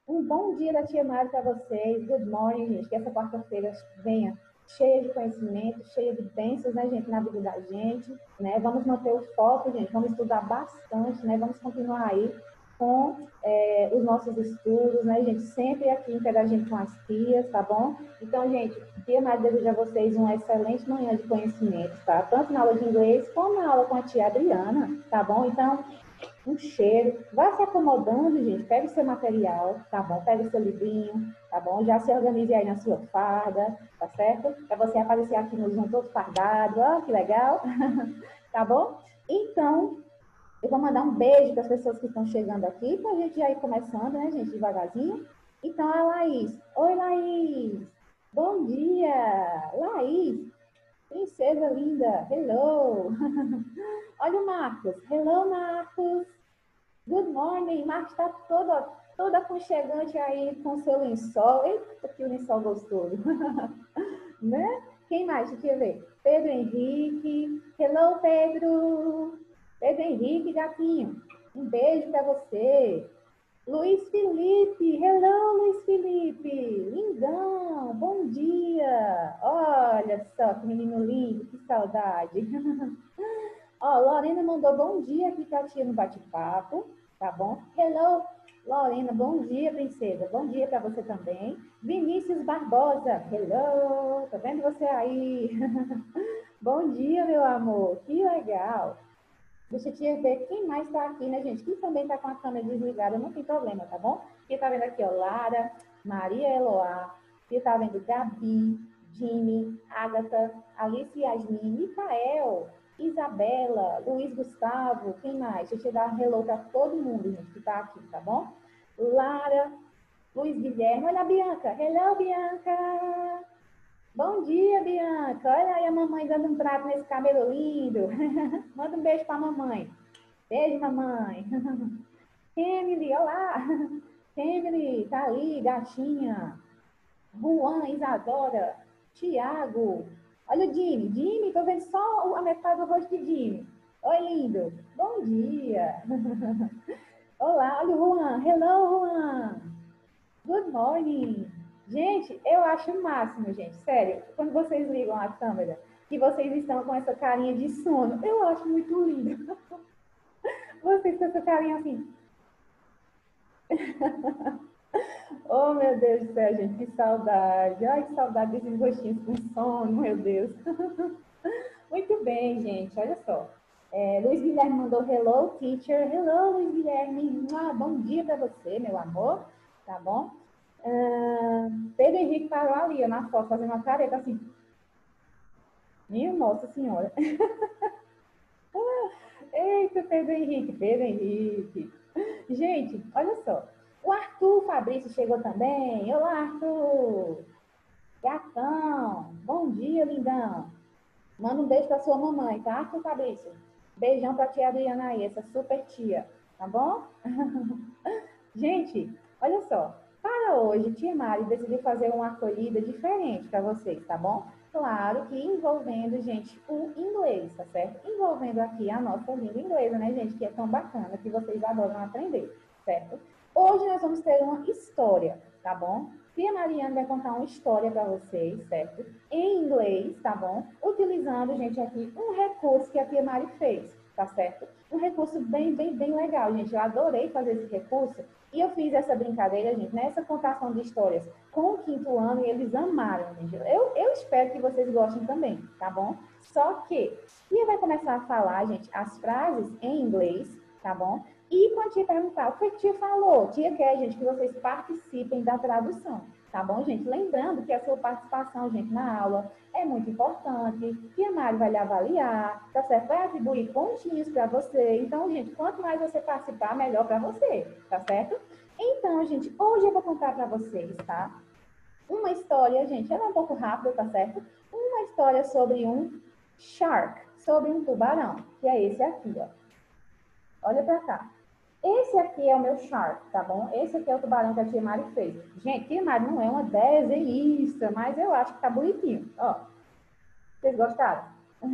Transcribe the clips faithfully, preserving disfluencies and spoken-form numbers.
Um bom dia da Tia Mari para vocês. Good morning, gente. Que essa quarta-feira venha cheia de conhecimento, cheia de bênçãos, né, gente, na vida da gente, né? Vamos manter o foco, gente. Vamos estudar bastante, né? Vamos continuar aí com é, os nossos estudos, né, gente? Sempre aqui interagindo com as tias, tá bom? Então, gente, Tia Mari deseja a vocês uma excelente manhã de conhecimento, tá? Tanto na aula de inglês como na aula com a tia Adriana, tá bom? Então, um cheiro. Vá se acomodando, gente. Pegue seu material, tá bom? Pegue seu livrinho, tá bom? Já se organize aí na sua farda, tá certo? Para você aparecer aqui no Zoom todo fardado. Ó, que legal. Tá bom? Então, eu vou mandar um beijo para as pessoas que estão chegando aqui, para a gente já ir começando, né, gente, devagarzinho. Então, a Laís. Oi, Laís. Bom dia. Laís, princesa linda. Hello. Olha o Marcos. Hello, Marcos. Good morning, Marcos está toda, toda aconchegante aí com seu lençol. Eita, que lençol gostoso, né? Quem mais? Deixa eu ver. Pedro Henrique. Hello, Pedro. Pedro Henrique, gatinho. Um beijo para você. Luiz Felipe. Hello, Luiz Felipe. Lindão, bom dia. Olha só que menino lindo, que saudade. Ó, Lorena mandou bom dia aqui pra tia no bate-papo, tá bom? Hello, Lorena, bom dia, princesa. Bom dia para você também. Vinícius Barbosa, hello, tá vendo você aí? Bom dia, meu amor, que legal. Deixa eu te ver quem mais tá aqui, né, gente? Quem também tá com a câmera desligada, não tem problema, tá bom? Quem tá vendo aqui, ó, Lara, Maria Eloá, quem tá vendo Gabi, Jimmy, Agatha, Alice Yasmin, Micael, Isabela, Luiz Gustavo, quem mais? Deixa eu te dar hello para todo mundo, gente, que tá aqui, tá bom? Lara, Luiz Guilherme, olha a Bianca, hello, Bianca! Bom dia, Bianca! Olha aí a mamãe dando um prato nesse cabelo lindo. Manda um beijo pra mamãe. Beijo, mamãe. Emily, olá! Emily, tá aí, gatinha. Juan, Isadora, Tiago. Olha o Jimmy. Jimmy, tô vendo só a metade do rosto de Jimmy. Oi, lindo. Bom dia. Olá, olha o Juan. Hello, Juan. Good morning. Gente, eu acho o máximo, gente. Sério, quando vocês ligam a câmera e vocês estão com essa carinha de sono, eu acho muito lindo. Vocês com essa carinha assim. Oh, meu Deus do céu, gente, que saudade. Ai, que saudade desses rostinhos com sono, meu Deus. Muito bem, gente, olha só. É, Luiz Guilherme mandou hello, teacher. Hello, Luiz Guilherme. Ah, bom dia para você, meu amor. Tá bom? Ah, Pedro Henrique parou ali, ó, na foto, fazendo uma careta assim. Minha Nossa Senhora. Eita, Pedro Henrique, Pedro Henrique. Gente, olha só. O Arthur Fabrício chegou também. Olá, Arthur. Gatão. Bom dia, lindão. Manda um beijo pra sua mamãe, tá, Arthur Fabrício? Beijão pra tia Adriana aí, essa super tia. Tá bom? Gente, olha só. Para hoje, tia Mari decidiu fazer uma acolhida diferente para vocês, tá bom? Claro que envolvendo, gente, o inglês, tá certo? Envolvendo aqui a nossa língua inglesa, né, gente? Que é tão bacana, que vocês adoram aprender, certo? Hoje nós vamos ter uma história, tá bom? Tia Mariana vai contar uma história para vocês, certo? Em inglês, tá bom? Utilizando, gente, aqui um recurso que a tia Mari fez, tá certo? Um recurso bem, bem, bem legal, gente. Eu adorei fazer esse recurso e eu fiz essa brincadeira, gente, nessa contação de histórias com o quinto ano e eles amaram, gente. Eu, eu espero que vocês gostem também, tá bom? Só que Tia vai começar a falar, gente, as frases em inglês, tá bom? E quando a tia perguntar o que a tia falou, tia quer, gente, que vocês participem da tradução, tá bom, gente? Lembrando que a sua participação, gente, na aula é muito importante, que a Mari vai lhe avaliar, tá certo? Vai atribuir pontinhos para você. Então, gente, quanto mais você participar, melhor para você, tá certo? Então, gente, hoje eu vou contar para vocês, tá? Uma história, gente, ela é um pouco rápida, tá certo? Uma história sobre um shark, sobre um tubarão, que é esse aqui, ó. Olha para cá. Esse aqui é o meu shark, tá bom? Esse aqui é o tubarão que a tia Mari fez. Gente, tia Mari não é uma desenhista, mas eu acho que tá bonitinho. Ó, vocês gostaram?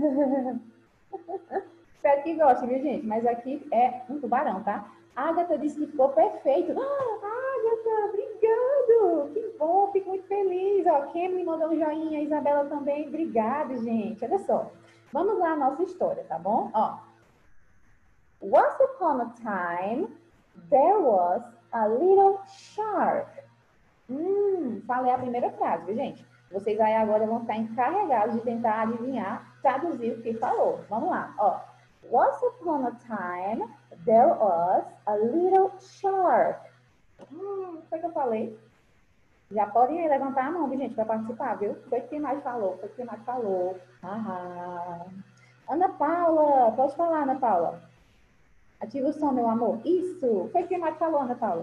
Espero que gostem, viu, gente? Mas aqui é um tubarão, tá? A Agatha disse que ficou perfeito. Ah, Agatha, Kemi mandou um joinha, a Isabela também. Obrigada, gente. Olha só. Vamos lá a nossa história, tá bom? Ó. Once upon a time, there was a little shark. Hum, falei a primeira frase, viu, gente? Vocês aí agora vão ficar encarregados de tentar adivinhar, traduzir o que falou. Vamos lá, ó. Once upon a time, there was a little shark. Hum, o que foi que eu falei? Já podem levantar a mão, viu, gente, para participar, viu? Foi que mais falou, foi que mais falou. Aham. Ana Paula, pode falar, Ana Paula. Ativa o som, meu amor. Isso. Foi que mais falou, Ana Paula.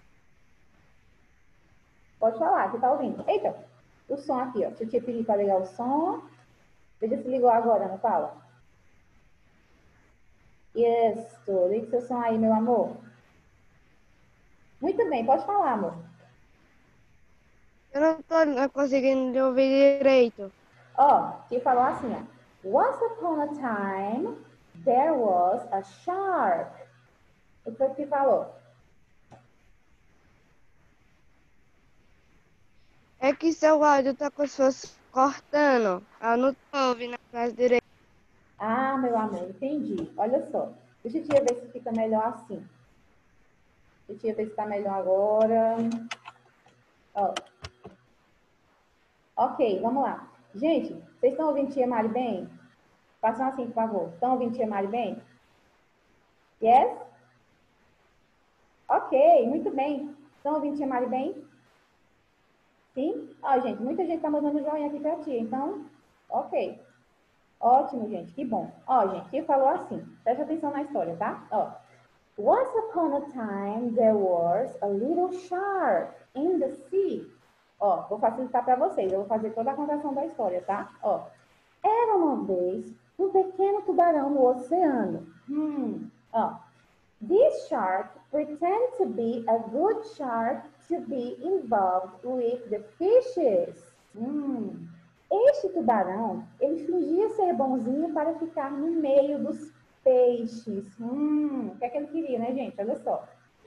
Pode falar, que tá ouvindo. Eita, o som aqui, ó. Deixa eu te pedir para ligar o som. Veja se ligou agora, Ana Paula. Isso. Ligue seu som aí, meu amor. Muito bem, pode falar, amor. Eu não tô conseguindo ouvir direito. Ó, que falou assim, ó. Once upon a time, there was a shark. O que foi que falou? É que seu áudio tá como se fosse cortando. Eu não tô ouvindo a frase direito. Ah, meu amor, entendi. Olha só. Deixa eu ver se fica melhor assim. Deixa eu ver se tá melhor agora. Ó. Ok, vamos lá. Gente, vocês estão ouvindo Tia Mari bem? Façam assim, por favor. Estão ouvindo Tia Mari bem? Yes? Ok, muito bem. Estão ouvindo Tia Mari bem? Sim? Ó, gente, muita gente está mandando joinha aqui pra tia, então, ok. Ótimo, gente, que bom. Ó, gente, tia falou assim, preste atenção na história, tá? Ó. Once upon a time, there was a little shark in the sea. Ó, vou facilitar para vocês, eu vou fazer toda a contação da história, tá? Ó, era uma vez um pequeno tubarão no oceano. Hum, ó. This shark pretends to be a good shark to be involved with the fishes. Hum. Este tubarão, ele fingia ser bonzinho para ficar no meio dos peixes. Hum, o que é que ele queria, né, gente? Olha só.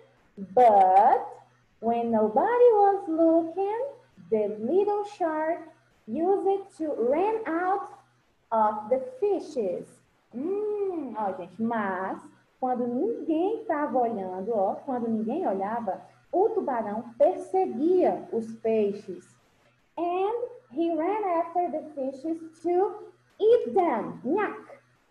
But when nobody was looking, the little shark used it to run out of the fishes. Hum, ó, gente, mas quando ninguém estava olhando, ó, quando ninguém olhava, o tubarão perseguia os peixes. And he ran after the fishes to eat them. Nhac!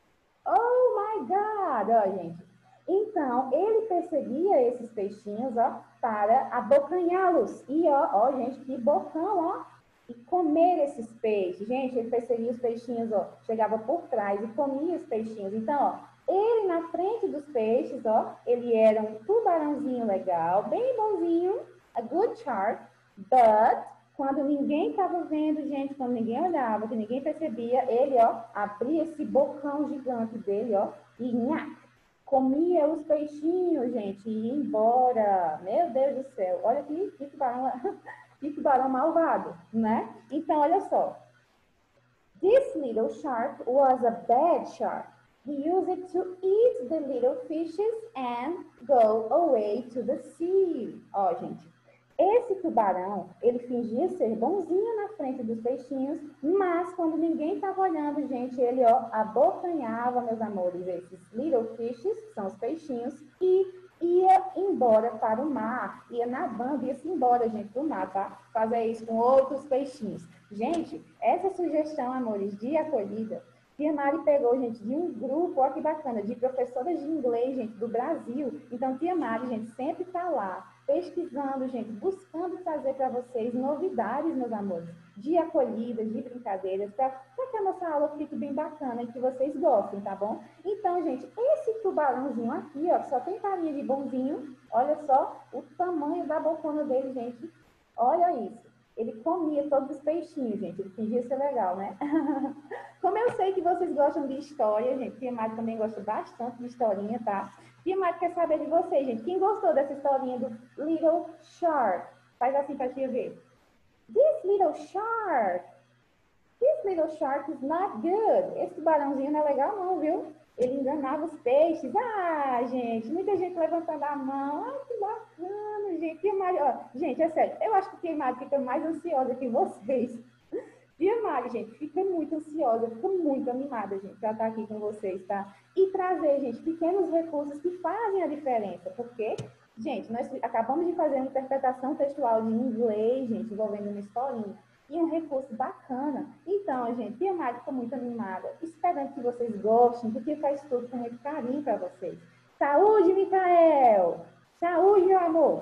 Oh my God! Ó, gente. Então, ele perseguia esses peixinhos, ó, para abocanhá-los. E, ó, ó, gente, que bocão, ó. E comer esses peixes. Gente, ele perseguia os peixinhos, ó. Chegava por trás e comia os peixinhos. Então, ó, ele na frente dos peixes, ó, ele era um tubarãozinho legal, bem bonzinho, a good shark, but quando ninguém estava vendo, gente, quando ninguém olhava, que ninguém percebia, ele, ó, abria esse bocão gigante dele, ó, e nhac, comia os peixinhos, gente, e ia embora. Meu Deus do céu, olha que, que tubarão, que tubarão malvado, né? Então, olha só. This little shark was a bad shark. He used it to eat the little fishes and go away to the sea. Ó, gente, esse tubarão, ele fingia ser bonzinho na frente dos peixinhos, mas quando ninguém estava olhando, gente, ele, ó, abocanhava, meus amores, esses little fishes, que são os peixinhos, e ia embora para o mar, ia nadando, ia-se embora, gente, para o mar, tá? Fazer isso com outros peixinhos. Gente, essa sugestão, amores, de acolhida, Tia Mari pegou, gente, de um grupo, olha que bacana, de professoras de inglês, gente, do Brasil. Então, Tia Mari, gente, sempre está lá, pesquisando, gente, buscando trazer para vocês novidades, meus amores, de acolhidas, de brincadeiras, para que a nossa aula fique bem bacana e que vocês gostem, tá bom? Então, gente, esse tubarãozinho aqui, ó, só tem carinha de bonzinho, olha só o tamanho da bocona dele, gente, olha isso. Ele comia todos os peixinhos, gente. Ele fingia ser legal, né? Como eu sei que vocês gostam de história, gente. Tia Mari também gosta bastante de historinha, tá? Tia Mari quer saber de vocês, gente. Quem gostou dessa historinha do Little Shark? Faz assim pra tia ver. This little shark. This little shark is not good. Esse tubarãozinho não é legal não, viu? Ele enganava os peixes. Ah, gente, muita gente levantando a mão. Ai, que bacana, Gente, tia Mari, ó, gente, é sério, eu acho que tia Mari fica mais ansiosa que vocês. Tia Mari, gente, fica muito ansiosa, fica muito animada, gente, pra estar aqui com vocês, tá? E trazer, gente, pequenos recursos que fazem a diferença, porque, gente, nós acabamos de fazer uma interpretação textual de inglês, gente, envolvendo uma historinha, e um recurso bacana. Então, gente, tia Mari ficou muito animada, esperando que vocês gostem, porque faz tudo com muito carinho para vocês. Saúde, Micael! Saúde, meu amor!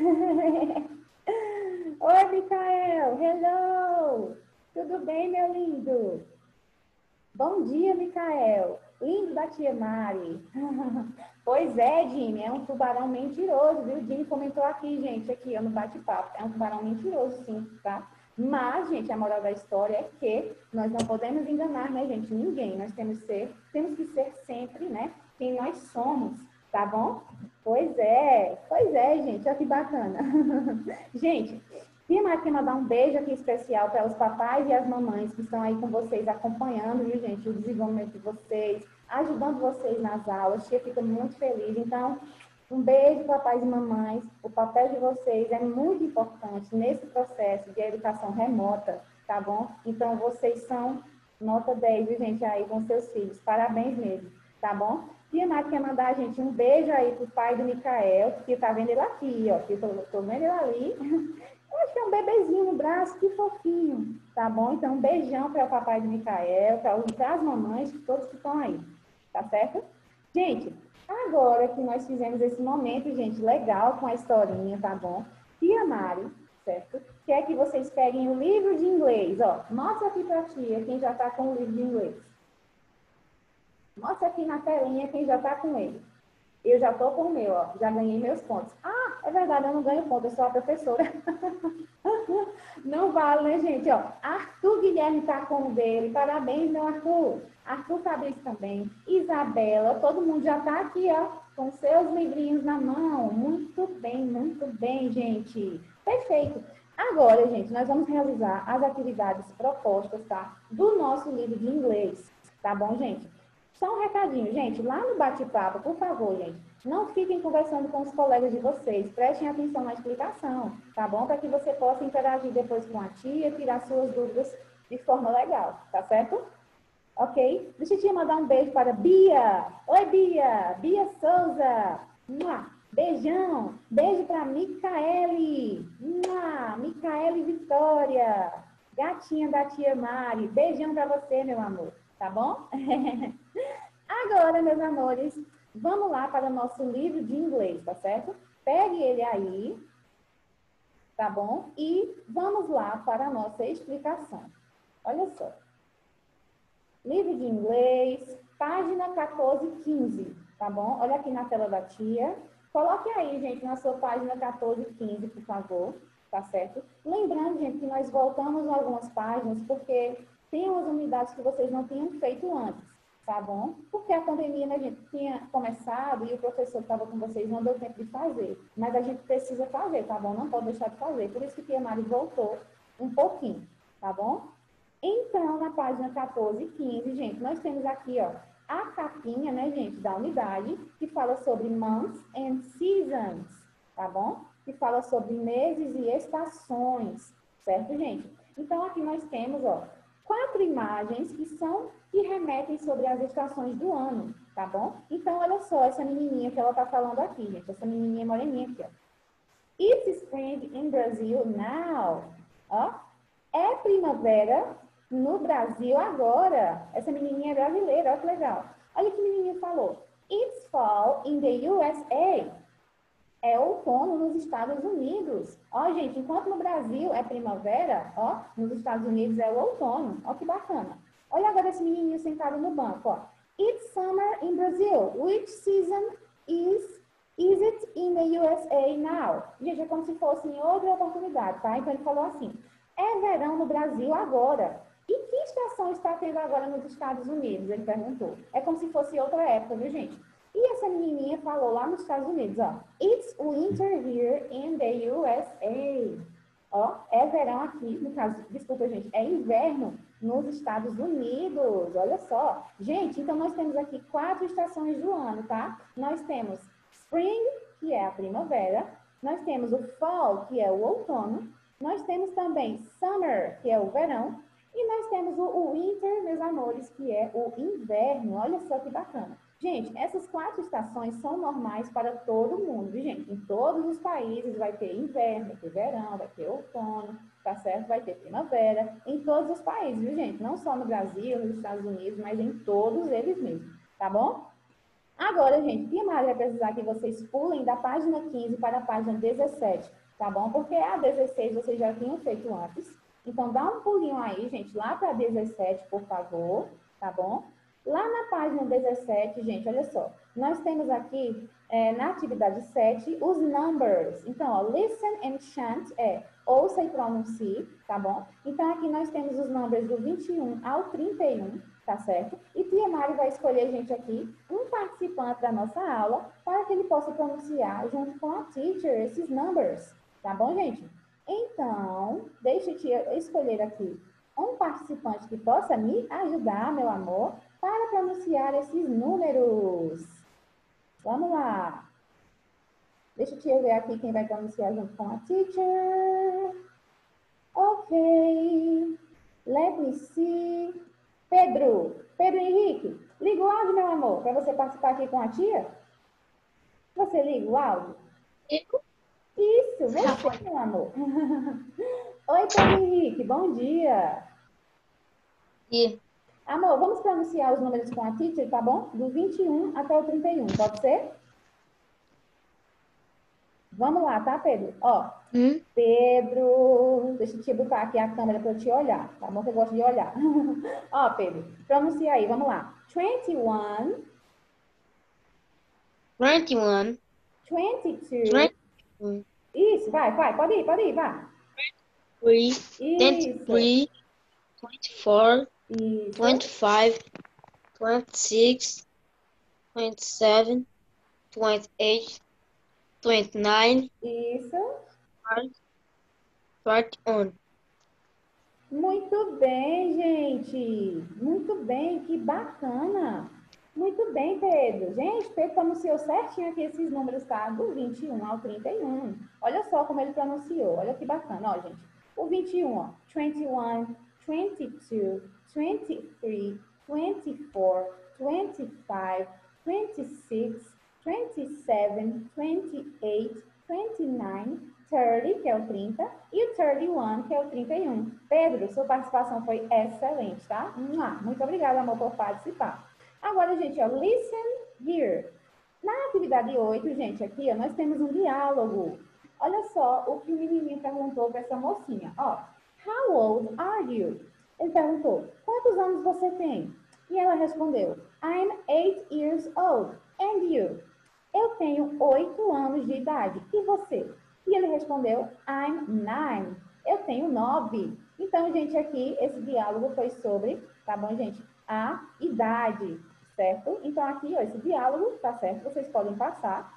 Oi, Micael! Hello! Tudo bem, meu lindo? Bom dia, Micael. Lindo da tia Mari. Pois é, Jimmy, é um tubarão mentiroso, viu? Jimmy comentou aqui, gente, aqui, ó, no bate-papo. É um tubarão mentiroso, sim, tá? Mas, gente, a moral da história é que nós não podemos enganar, né, gente? Ninguém. Nós temos que ser, temos que ser sempre, né, quem nós somos, tá bom? Pois é, pois é, gente, olha que bacana. Gente, tia Mari quer mandar um beijo aqui especial para os papais e as mamães que estão aí com vocês, acompanhando, viu, gente, o desenvolvimento de vocês, ajudando vocês nas aulas. Tia fica muito feliz. Então, um beijo, papais e mamães. O papel de vocês é muito importante nesse processo de educação remota, tá bom? Então, vocês são nota dez, viu, gente, aí com seus filhos. Parabéns mesmo, tá bom? Tia Mari quer mandar a gente um beijo aí pro pai do Micael, que tá vendo ele aqui, ó, que eu tô, tô vendo ele ali. Eu acho que é um bebezinho no braço, que fofinho, tá bom? Então, um beijão para o papai do Micael, para as mamães, todos que estão aí, tá certo? Gente, agora que nós fizemos esse momento, gente, legal com a historinha, tá bom? Tia Mari, certo? Quer que vocês peguem o livro de inglês, ó. Mostra aqui pra tia quem já tá com o livro de inglês. Mostra aqui na telinha quem já tá com ele. Eu já tô com o meu, ó. Já ganhei meus pontos. Ah, é verdade, eu não ganho ponto, eu sou a professora. Não vale, né, gente? Ó, Arthur Guilherme tá com o dele. Parabéns, meu Arthur. Arthur Fabrício também. Isabela, todo mundo já tá aqui, ó, com seus livrinhos na mão. Muito bem, muito bem, gente. Perfeito. Agora, gente, nós vamos realizar as atividades propostas, tá? Do nosso livro de inglês. Tá bom, gente? Só um recadinho, gente, lá no bate-papo, por favor, gente, não fiquem conversando com os colegas de vocês, prestem atenção na explicação, tá bom? Para que você possa interagir depois com a tia, tirar suas dúvidas de forma legal, tá certo? Ok? Deixa eu te mandar um beijo para Bia. Oi, Bia. Bia Souza. Mua. Beijão. Beijo para Micaele. Mua. Micaele Vitória. Gatinha da tia Mari. Beijão para você, meu amor. Tá bom? Agora, meus amores, vamos lá para o nosso livro de inglês, tá certo? Pegue ele aí, tá bom? E vamos lá para a nossa explicação. Olha só. Livro de inglês, página quatorze e quinze, tá bom? Olha aqui na tela da tia. Coloque aí, gente, na sua página quatorze e quinze, por favor, tá certo? Lembrando, gente, que nós voltamos algumas páginas porque tem umas unidades que vocês não tinham feito antes, tá bom? Porque a pandemia, né, gente, tinha começado e o professor que estava com vocês não deu tempo de fazer. Mas a gente precisa fazer, tá bom? Não pode deixar de fazer. Por isso que tia Mari voltou um pouquinho, tá bom? Então, na página quatorze e quinze, gente, nós temos aqui, ó, a capinha, né, gente, da unidade, que fala sobre months and seasons, tá bom? Que fala sobre meses e estações, certo, gente? Então, aqui nós temos, ó, quatro imagens que são, que remetem sobre as estações do ano, tá bom? Então, olha só essa menininha que ela tá falando aqui, gente, essa menininha moreninha aqui, ó. It's spring in Brazil now. Ó, é primavera no Brasil agora. Essa menininha é brasileira, olha que legal. Olha que menininha falou. It's fall in the U S A. É outono nos Estados Unidos. Ó, gente, enquanto no Brasil é primavera, ó, nos Estados Unidos é o outono. Ó, que bacana. Olha agora esse menininho sentado no banco, ó. It's summer in Brazil. Which season is, is it in the U S A now? Gente, é como se fosse em outra oportunidade, tá? Então ele falou assim, é verão no Brasil agora. E que estação está tendo agora nos Estados Unidos? Ele perguntou. É como se fosse outra época, viu, gente? E essa menininha falou lá nos Estados Unidos, ó. It's winter here in the U S A. Ó, é verão aqui, no caso, desculpa, gente, é inverno nos Estados Unidos. Olha só. Gente, então nós temos aqui quatro estações do ano, tá? Nós temos spring, que é a primavera, Nós temos o fall, que é o outono. Nós temos também summer, que é o verão. E nós temos o winter, meus amores, que é o inverno. Olha só que bacana. Gente, essas quatro estações são normais para todo mundo, gente. Em todos os países vai ter inverno, vai ter verão, vai ter outono, tá certo? Vai ter primavera. Em todos os países, viu, gente? Não só no Brasil, nos Estados Unidos, mas em todos eles mesmo, tá bom? Agora, gente, Tia Mari vai precisar que vocês pulem da página quinze para a página dezessete, tá bom? Porque a dezesseis vocês já tinham feito antes. Então, dá um pulinho aí, gente, lá para dezessete, por favor, tá bom? Lá na página dezessete, gente, olha só. Nós temos aqui, é, na atividade sete, os numbers. Então, ó, listen and chant é ouça e pronuncie, tá bom? Então, aqui nós temos os numbers do vinte e um ao trinta e um, tá certo? E Tia Mari vai escolher, gente, aqui, um participante da nossa aula para que ele possa pronunciar, junto com a teacher, esses numbers, tá bom, gente? Então, deixa eu te escolher aqui um participante que possa me ajudar, meu amor, para pronunciar esses números. Vamos lá. Deixa eu ver aqui quem vai pronunciar junto com a teacher. Ok. Let me see. Pedro. Pedro Henrique, liga o áudio, meu amor, para você participar aqui com a tia. Você liga o áudio? Ligo. Isso, você, meu amor. Oi, Pedro Henrique, bom dia. E Amor, vamos pronunciar os números com a teacher, tá bom? Do vinte e um até o trinta e um, pode ser? Vamos lá, tá, Pedro? Ó, Hum? Pedro, deixa eu te botar aqui a câmera para eu te olhar, tá bom? Que eu gosto de olhar. Ó, Pedro, pronuncia aí, vamos lá. vinte e um, twenty one, vinte e dois. twenty two, Isso, vai, vai, pode ir, pode ir, vai. three, twenty Isso, three, twenty four, isso, twenty five, twenty six, twenty seven, twenty eight, twenty nine, isso. thirty one. Muito bem, gente. Muito bem, que bacana. Muito bem, Pedro. Gente, Pedro pronunciou certinho aqui esses números, tá? Do vinte e um ao trinta e um. Olha só como ele pronunciou. Olha que bacana, ó, gente. O vinte e um, ó. vinte e um, vinte e dois, vinte e três, vinte e quatro, vinte e cinco, vinte e seis, vinte e sete, vinte e oito, vinte e nove, trinta, que é o trinta, e o trinta e um, que é o trinta e um. Pedro, sua participação foi excelente, tá? Muito obrigada, amor, por participar. Agora, gente, ó, listen here. Na atividade oito, gente, aqui, ó, nós temos um diálogo. Olha só o que o menininho perguntou para essa mocinha. Ó, how old are you? Ele perguntou, quantos anos você tem? E ela respondeu, I'm eight years old. And you? Eu tenho oito anos de idade. E você? E ele respondeu, I'm nine. Eu tenho nove. Então, gente, aqui, esse diálogo foi sobre, tá bom, gente? A idade, certo? Então, aqui, ó, esse diálogo, tá certo? Vocês podem passar.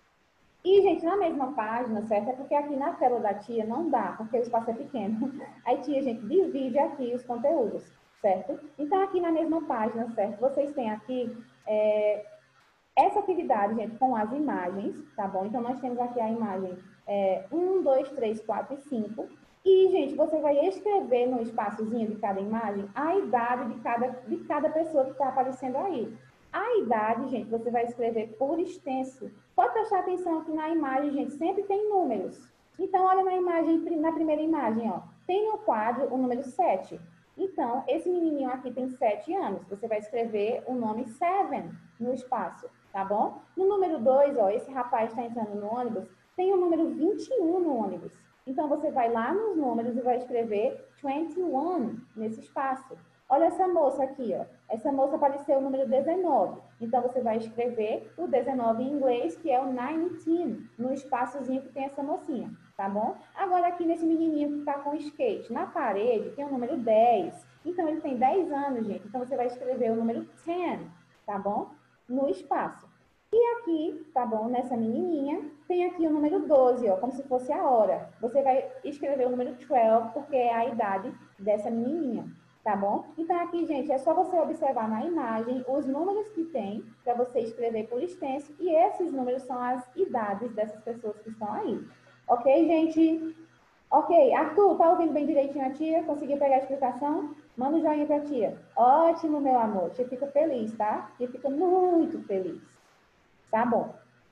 E, gente, na mesma página, certo? É porque aqui na tela da tia não dá, porque o espaço é pequeno. Aí, tia, gente, divide aqui os conteúdos, certo? Então, aqui na mesma página, certo? Vocês têm aqui é, essa atividade, gente, com as imagens, tá bom? Então, nós temos aqui a imagem é, um, dois, três, quatro e cinco. E, gente, você vai escrever no espaçozinho de cada imagem a idade de cada, de cada pessoa que está aparecendo aí. A idade, gente, você vai escrever por extenso. Pode prestar atenção que na imagem, gente, sempre tem números. Então, olha na imagem, na primeira imagem, ó. Tem no quadro o número sete. Então, esse menininho aqui tem sete anos. Você vai escrever o nome seven no espaço, tá bom? No número dois, ó, esse rapaz está entrando no ônibus, tem o número vinte e um no ônibus. Então, você vai lá nos números e vai escrever vinte e um nesse espaço. Olha essa moça aqui, ó. Essa moça apareceu o número dezenove. Então, você vai escrever o dezenove em inglês, que é o dezenove, no espaçozinho que tem essa mocinha, tá bom? Agora, aqui nesse menininho que está com skate, na parede, tem o número dez. Então, ele tem dez anos, gente. Então, você vai escrever o número dez, tá bom? No espaço. E aqui, tá bom, nessa menininha, tem aqui o número doze, ó, como se fosse a hora. Você vai escrever o número doze, porque é a idade dessa menininha. Tá bom? Então, aqui, gente, é só você observar na imagem os números que tem para você escrever por extenso e esses números são as idades dessas pessoas que estão aí. Ok, gente? Ok, Arthur, tá ouvindo bem direitinho a tia? Conseguiu pegar a explicação? Manda um joinha pra tia. Ótimo, meu amor. Tia fica feliz, tá? Tia fica muito feliz. Tá bom.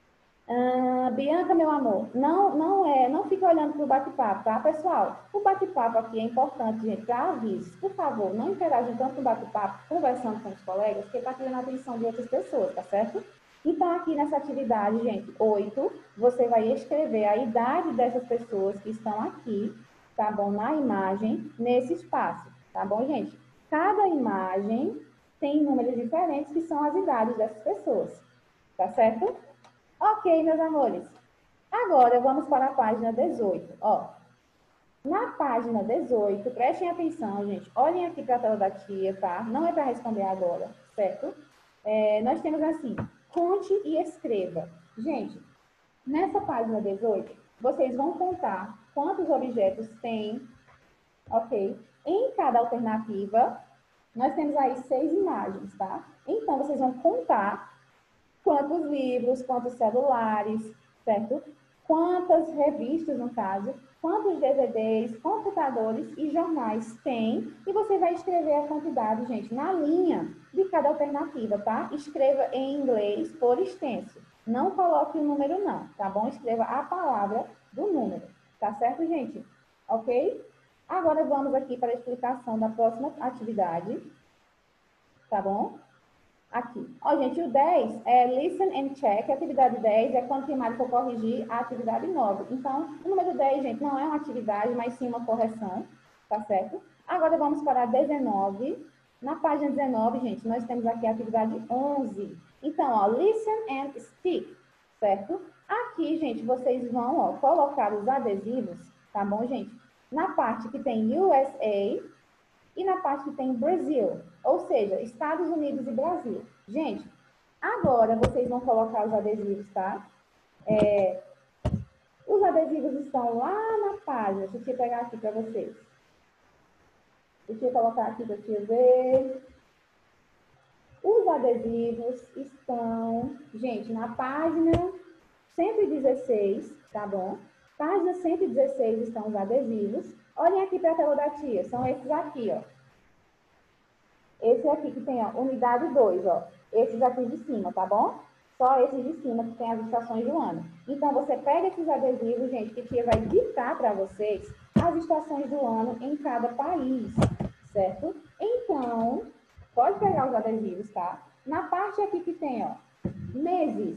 Ah, Bianca, meu amor, não, não é, não fica olhando para o bate-papo, tá, pessoal? O bate-papo aqui é importante, gente, para avisos. Por favor, não interajam tanto no bate-papo, conversando com os colegas, porque está tirando a atenção de outras pessoas, tá certo? Então, aqui nessa atividade, gente, oito, você vai escrever a idade dessas pessoas que estão aqui, tá bom? Na imagem, nesse espaço, tá bom, gente? Cada imagem tem números diferentes que são as idades dessas pessoas, tá certo? Ok, meus amores. Agora vamos para a página dezoito. Ó, na página dezoito, prestem atenção, gente. Olhem aqui para a tela da tia, tá? Não é para responder agora, certo? É, nós temos assim, conte e escreva. Gente, nessa página dezoito, vocês vão contar quantos objetos tem, ok? Em cada alternativa, nós temos aí seis imagens, tá? Então, vocês vão contar quantos livros, quantos celulares, certo? Quantas revistas, no caso, quantos D V Ds, computadores e jornais tem, e você vai escrever a quantidade, gente, na linha de cada alternativa, tá? Escreva em inglês por extenso. Não coloque o número não, tá bom? Escreva a palavra do número, tá certo, gente? Ok? Agora vamos aqui para a explicação da próxima atividade, tá bom? Aqui. Ó, gente, o dez é listen and check. A atividade dez é quando o primário for corrigir a atividade nove. Então, o número dez, gente, não é uma atividade, mas sim uma correção, tá certo? Agora vamos para a dezenove. Na página dezenove, gente, nós temos aqui a atividade onze. Então, ó, listen and speak, certo? Aqui, gente, vocês vão, ó, colocar os adesivos, tá bom, gente? Na parte que tem U S A e na parte que tem Brasil, ou seja, Estados Unidos e Brasil. Gente, agora vocês vão colocar os adesivos, tá? É, os adesivos estão lá na página. Deixa eu pegar aqui para vocês. Deixa eu colocar aqui para você ver. Os adesivos estão, gente, na página cento e dezesseis, tá bom? Página cento e dezesseis estão os adesivos. Olhem aqui para a tela da tia, são esses aqui, ó. Esse aqui que tem, ó, unidade dois, ó. Esses aqui de cima, tá bom? Só esses de cima que tem as estações do ano. Então, você pega esses adesivos, gente, que a tia vai ditar para vocês as estações do ano em cada país, certo? Então, pode pegar os adesivos, tá? Na parte aqui que tem, ó, meses.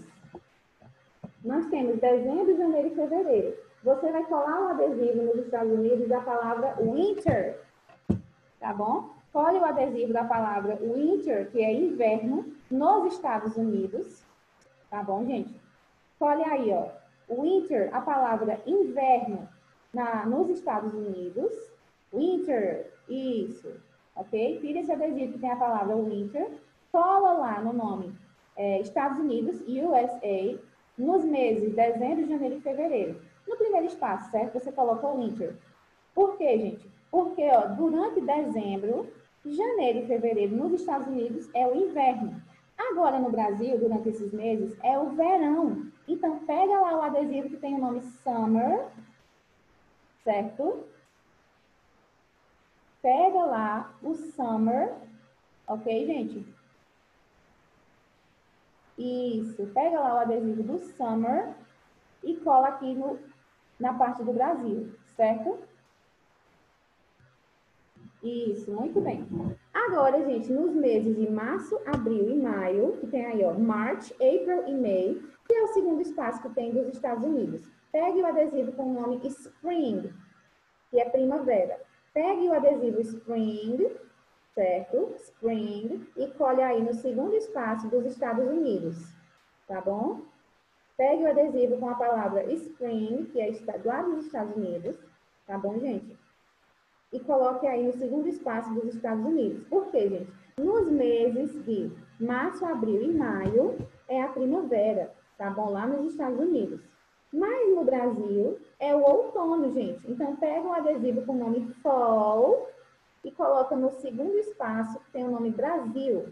Nós temos dezembro, janeiro e fevereiro. Você vai colar um adesivo nos Estados Unidos da palavra winter, tá bom? Cole o adesivo da palavra winter, que é inverno, nos Estados Unidos, tá bom, gente? Cole aí, ó, winter, a palavra inverno na, nos Estados Unidos. Winter, isso, ok? Tira esse adesivo que tem a palavra winter, cola lá no nome é, Estados Unidos, U S A, nos meses dezembro, janeiro e fevereiro. No primeiro espaço, certo? Você coloca o winter. Por quê, gente? Porque, ó, durante dezembro, janeiro e fevereiro nos Estados Unidos é o inverno. Agora, no Brasil, durante esses meses, é o verão. Então, pega lá o adesivo que tem o nome summer, certo? Pega lá o summer, ok, gente? Isso, pega lá o adesivo do summer e cola aqui no, na parte do Brasil, certo? Isso, muito bem. Agora, gente, nos meses de março, abril e maio, que tem aí, ó, March, April e May, que é o segundo espaço que tem dos Estados Unidos. Pegue o adesivo com o nome Spring, que é primavera. Pegue o adesivo Spring, certo? Spring, e colhe aí no segundo espaço dos Estados Unidos, tá bom? Pegue o adesivo com a palavra Spring, que é lá dos Estados Unidos, tá bom, gente? E coloque aí no segundo espaço dos Estados Unidos. Por quê, gente? Nos meses de março, abril e maio é a primavera, tá bom? Lá nos Estados Unidos. Mas no Brasil é o outono, gente. Então, pega um adesivo com o nome Fall e coloca no segundo espaço, que tem o nome Brasil.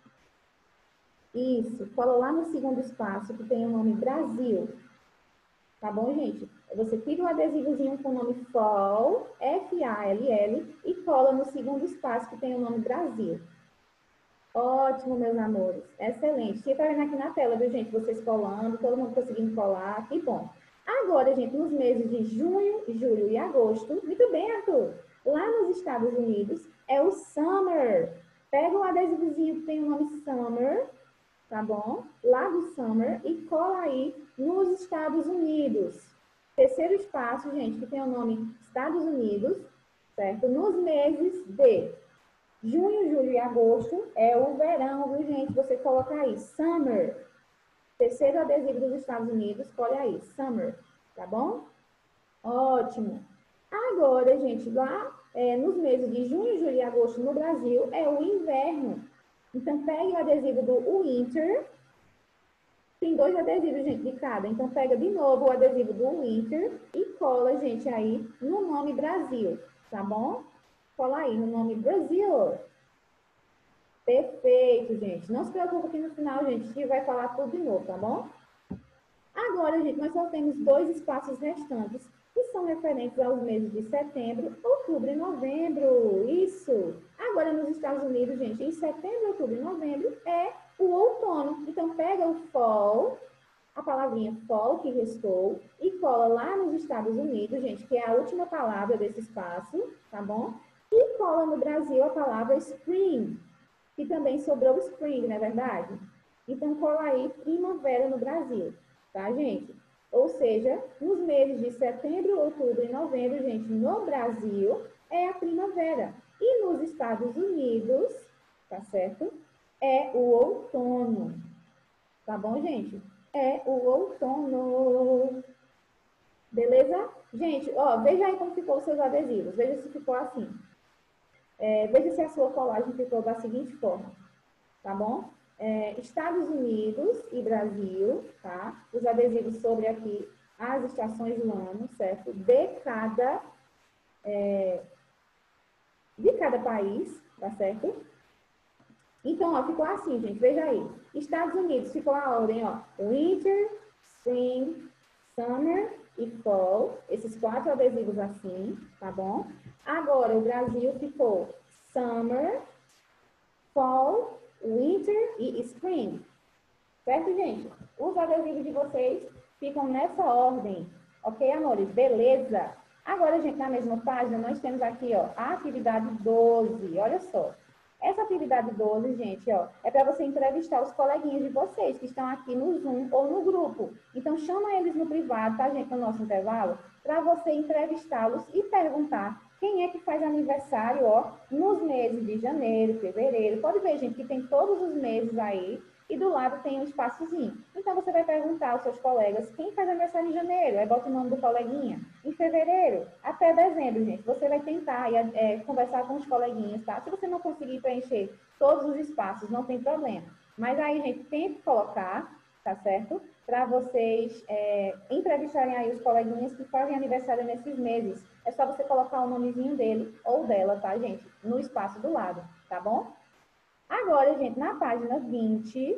Isso, cola lá no segundo espaço, que tem o nome Brasil. Tá bom, gente? Você tira o adesivozinho com o nome Fall, F A L L, e cola no segundo espaço, que tem o nome Brasil. Ótimo, meus amores. Excelente. Você tá vendo aqui na tela, viu, gente? Vocês colando, todo mundo conseguindo colar. Que bom. Agora, gente, nos meses de junho, julho e agosto, muito bem, Arthur. Lá nos Estados Unidos, é o Summer. Pega o adesivozinho que tem o nome Summer, tá bom? Lá do Summer e cola aí nos Estados Unidos. Terceiro espaço, gente, que tem o nome Estados Unidos, certo? Nos meses de junho, julho e agosto é o verão, viu, gente? Você coloca aí, Summer. Terceiro adesivo dos Estados Unidos, colhe aí, Summer, tá bom? Ótimo. Agora, gente, lá é, nos meses de junho, julho e agosto no Brasil é o inverno. Então, pegue o adesivo do Winter. Tem dois adesivos, gente, de cada. Então, pega de novo o adesivo do Winter e cola, gente, aí no nome Brasil, tá bom? Cola aí no nome Brasil. Perfeito, gente. Não se preocupe que no final, gente, a gente vai falar tudo de novo, tá bom? Agora, gente, nós só temos dois espaços restantes, que são referentes aos meses de setembro, outubro e novembro. Isso! Agora, nos Estados Unidos, gente, em setembro, outubro e novembro é o outono. Então, pega o fall, a palavrinha fall que restou, e cola lá nos Estados Unidos, gente, que é a última palavra desse espaço, tá bom? E cola no Brasil a palavra spring, que também sobrou spring, não é verdade? Então, cola aí primavera no Brasil, tá, gente? Ou seja, nos meses de setembro, outubro e novembro, gente, no Brasil, é a primavera. E nos Estados Unidos, tá certo? É o outono. Tá bom, gente? É o outono. Beleza? Gente, ó, veja aí como ficou os seus adesivos. Veja se ficou assim. É, veja se a sua colagem ficou da seguinte forma. Tá bom? É, Estados Unidos e Brasil, tá? Os adesivos sobre aqui as estações do ano, certo? De cada, é, de cada país, tá certo? Então, ó, ficou assim, gente, veja aí. Estados Unidos ficou a ordem, ó, Winter, Spring, Summer e Fall. Esses quatro adesivos assim, tá bom? Agora, o Brasil ficou Summer, Fall, Winter e Spring. Certo, gente? Os adesivos de vocês ficam nessa ordem. Ok, amores? Beleza? Agora, gente, na mesma página, nós temos aqui, ó, a atividade doze. Olha só. Essa atividade doze, gente, ó, é para você entrevistar os coleguinhas de vocês que estão aqui no Zoom ou no grupo. Então, chama eles no privado, tá, gente, no nosso intervalo, para você entrevistá-los e perguntar quem é que faz aniversário, ó, nos meses de janeiro, fevereiro. Pode ver, gente, que tem todos os meses aí e do lado tem um espaçozinho. Então, você vai perguntar aos seus colegas quem faz aniversário em janeiro, aí bota o nome do coleguinha. Em fevereiro, até dezembro, gente, você vai tentar é, conversar com os coleguinhas, tá? Se você não conseguir preencher todos os espaços, não tem problema. Mas aí, gente, tente colocar, tá certo? Para vocês é, entrevistarem aí os coleguinhas que fazem aniversário nesses meses. É só você colocar o nomezinho dele ou dela, tá, gente? No espaço do lado, tá bom? Agora, gente, na página vinte,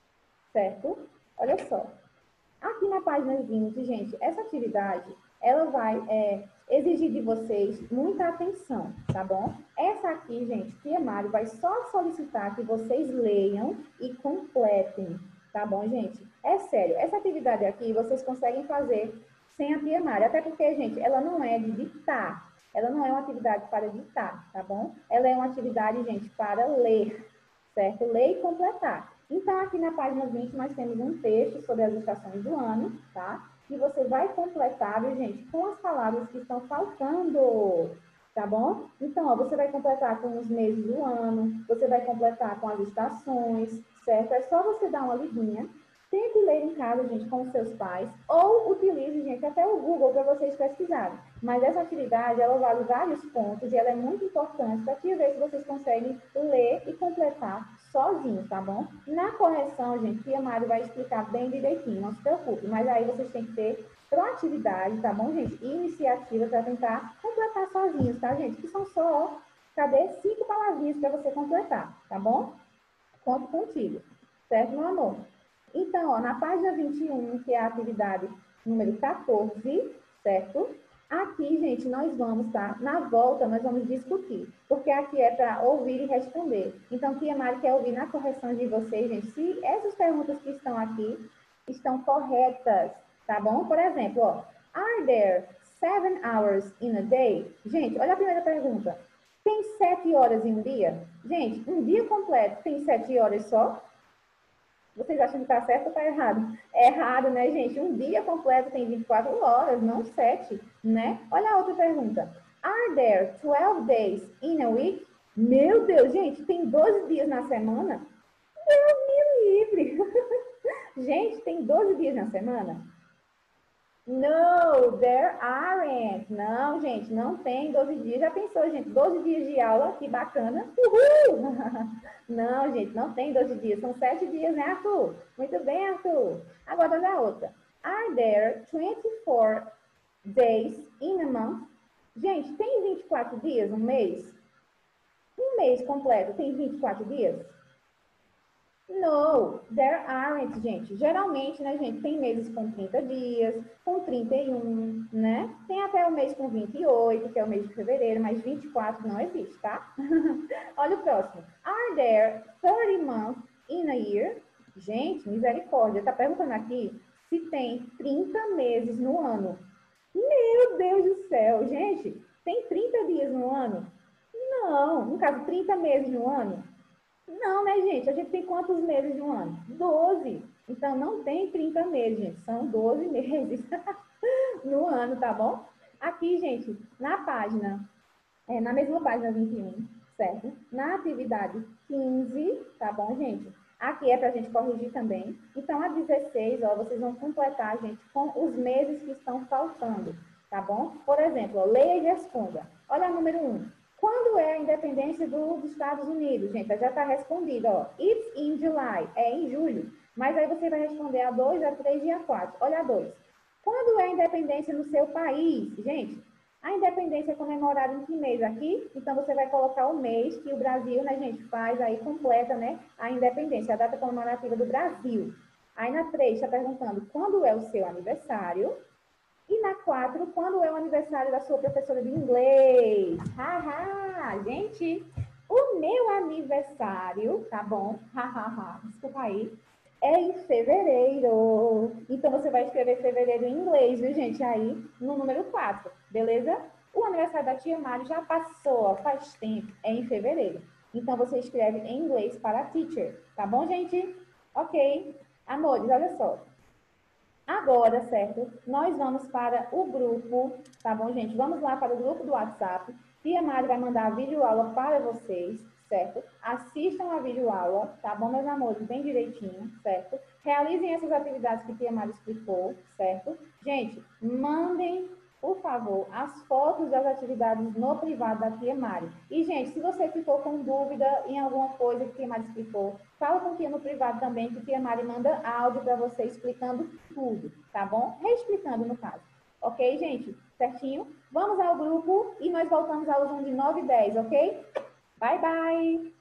certo? Olha só. Aqui na página vinte, gente, essa atividade, ela vai é, exigir de vocês muita atenção, tá bom? Essa aqui, gente, Tia Mari vai só solicitar que vocês leiam e completem, tá bom, gente? É sério, essa atividade aqui vocês conseguem fazer sem a Tia Mari, até porque, gente, ela não é de ditar, ela não é uma atividade para ditar, tá bom? Ela é uma atividade, gente, para ler, certo? Ler e completar. Então, aqui na página vinte, nós temos um texto sobre as estações do ano, tá? E você vai completar, viu, gente, com as palavras que estão faltando, tá bom? Então, ó, você vai completar com os meses do ano, você vai completar com as estações, certo? É só você dar uma lidinha. Tente ler em casa, gente, com os seus pais, ou utilize, gente, até o Google para vocês pesquisarem. Mas essa atividade, ela vale vários pontos e ela é muito importante para te ver se vocês conseguem ler e completar sozinhos, tá bom? Na correção, gente, Tia Mari vai explicar bem direitinho, não se preocupe. Mas aí vocês têm que ter proatividade, tá bom, gente? E iniciativa para tentar completar sozinhos, tá, gente? Que são só cadê cinco palavrinhas para você completar, tá bom? Conto contigo, certo, meu amor? Então, ó, na página vinte e um, que é a atividade número quatorze, certo? Aqui, gente, nós vamos, tá? Na volta, nós vamos discutir, porque aqui é para ouvir e responder. Então, Tia Mari quer ouvir na correção de vocês, gente, se essas perguntas que estão aqui estão corretas, tá bom? Por exemplo, ó, are there seven hours in a day? Gente, olha a primeira pergunta. Tem sete horas em um dia? Gente, um dia completo tem sete horas só? Vocês acham que está certo ou está errado? É errado, né, gente? Um dia completo tem vinte e quatro horas, não sete, né? Olha a outra pergunta. Are there twelve days in a week? Meu Deus, gente, tem doze dias na semana? Deus me livre! Gente, tem doze dias na semana? No, there aren't. Não, gente, não tem doze dias. Já pensou, gente? doze dias de aula, que bacana. Uhul! Não, gente, não tem doze dias. São sete dias, né, Arthur? Muito bem, Arthur. Agora, olha a outra. Are there twenty-four days in a month? Gente, tem vinte e quatro dias um mês? Um mês completo tem vinte e quatro dias? No, there aren't, gente. Geralmente, né, gente, tem meses com trinta dias, com trinta e um, né? Tem até o mês com vinte e oito, que é o mês de fevereiro, mas vinte e quatro não existe, tá? Olha o próximo. Are there thirty months in a year? Gente, misericórdia, tá perguntando aqui se tem trinta meses no ano. Meu Deus do céu, gente, tem trinta dias no ano? Não, no caso, trinta meses no ano? Não, né, gente? A gente tem quantos meses no ano? doze. Então, não tem trinta meses, gente. São doze meses no ano, tá bom? Aqui, gente, na página, é, na mesma página vinte e um, certo? Na atividade quinze, tá bom, gente? Aqui é pra gente corrigir também. Então, a dezesseis, ó, vocês vão completar, gente, com os meses que estão faltando, tá bom? Por exemplo, ó, leia e responda. Olha o número um. Quando é a independência do, dos Estados Unidos? Gente, já está respondido, ó. It's in July, é em julho. Mas aí você vai responder a dois, a três e a quatro. Olha a dois. Quando é a independência no seu país? Gente, a independência é comemorada em que mês aqui? Então, você vai colocar o mês que o Brasil, né, gente, faz aí, completa, né, a independência, a data comemorativa do Brasil. Aí na três, está perguntando quando é o seu aniversário? E na quatro, quando é o aniversário da sua professora de inglês? Haha, gente, o meu aniversário, tá bom? Hahaha, desculpa aí. É em fevereiro. Então, você vai escrever fevereiro em inglês, viu, gente? Aí, no número quatro, beleza? O aniversário da tia Mari já passou, faz tempo, é em fevereiro. Então, você escreve em inglês para teacher, tá bom, gente? Ok. Amores, olha só. Agora, certo? Nós vamos para o grupo, tá bom, gente? Vamos lá para o grupo do WhatsApp. Tia Mari vai mandar a videoaula para vocês, certo? Assistam a videoaula, tá bom, meus amores? Bem direitinho, certo? Realizem essas atividades que Tia Mari explicou, certo? Gente, mandem, por favor, as fotos das atividades no privado da Tia Mari. E, gente, se você ficou com dúvida em alguma coisa que Tia Mari explicou, fala com Tia no privado também, que Tia Mari manda áudio para você explicando tudo, tá bom? Reexplicando, no caso. Ok, gente? Certinho? Vamos ao grupo e nós voltamos à aula de nove e dez, ok? Bye, bye!